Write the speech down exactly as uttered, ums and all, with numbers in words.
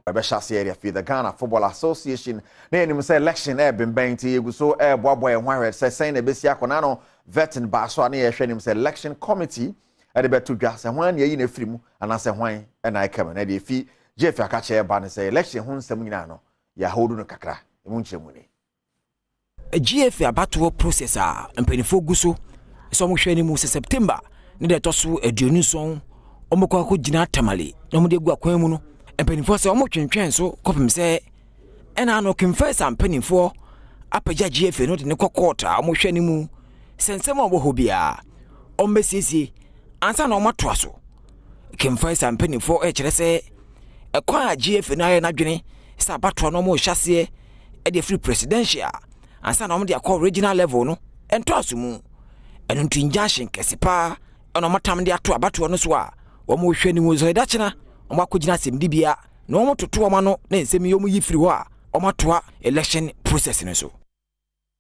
Rebeshasi area for the Ghana Football Association. Name him say election air been bang to you so air boy and one say saying the Bessia Conano veteran Baswani air him say election committee at the better gas and one year in a film and I say why and I come and if he G F A catch air ban say election hun seminano ya hold no kakra munche muni. A G F A battle processor and penny for guso some shiny moose September need a tosu a dunu song omoko jina tamale no mu de gua kwan mu no empanifo se omo twentwen so kopem se ena no confess am panifo apagya G F A no de ne kokota omo hwani mu sensem obo hobia ombesisi ansa na omo toa so confess am panifo e kire se ekwa G F A na ye na dwene se abato no mo hyase e de free presidential ansa na omo de akọ regional level no ento asomu eno ntu injunction kesipa eno matam de ato abato no so a omo hwani mu so edachina omo akogina semdibia na omo toto omo no na ensemi yomu yifiri ho a omo toa election process no so